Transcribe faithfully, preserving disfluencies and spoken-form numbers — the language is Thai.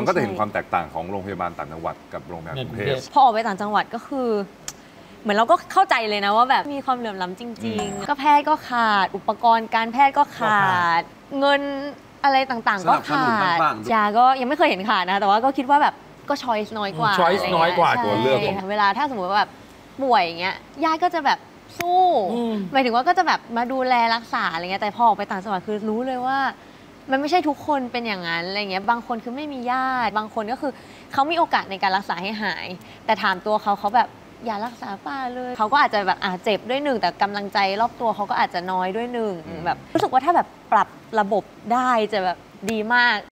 มันก็จะเห็นความแตกต่างของโรงพยาบาลต่างจังหวัดกับโรงพยาบาลกรุงเทพพอออกไปต่างจังหวัดก็คือเหมือนเราก็เข้าใจเลยนะว่าแบบมีความเหลื่อมล้ำจริงๆก็แพทย์ก็ขาดอุปกรณ์การแพทย์ก็ขาดเงินอะไรต่างๆก็ขาดยาก็ยังไม่เคยเห็นขาดนะแต่ว่าก็คิดว่าแบบก็ช้อยส์น้อยกว่าช้อยส์น้อยกว่าตัวเลือกเวลาถ้าสมมติว่าแบบป่วยอย่างเงี้ยญาติก็จะแบบสู้หมายถึงว่าก็จะแบบมาดูแลรักษาอะไรเงี้ยแต่พอออกไปต่างจังหวัดคือรู้เลยว่ามันไม่ใช่ทุกคนเป็นอย่างนั้นอะไรเงี้ยบางคนคือไม่มีญาติบางคนก็คือเขามีโอกาสในการรักษาให้หายแต่ถามตัวเขาเขาแบบอย่ารักษาป้าเลยเขาก็อาจจะแบบอาจเจ็บด้วยหนึ่งแต่กำลังใจรอบตัวเขาก็อาจจะน้อยด้วยหนึ่งแบบรู้สึกว่าถ้าแบบปรับระบบได้จะแบบดีมาก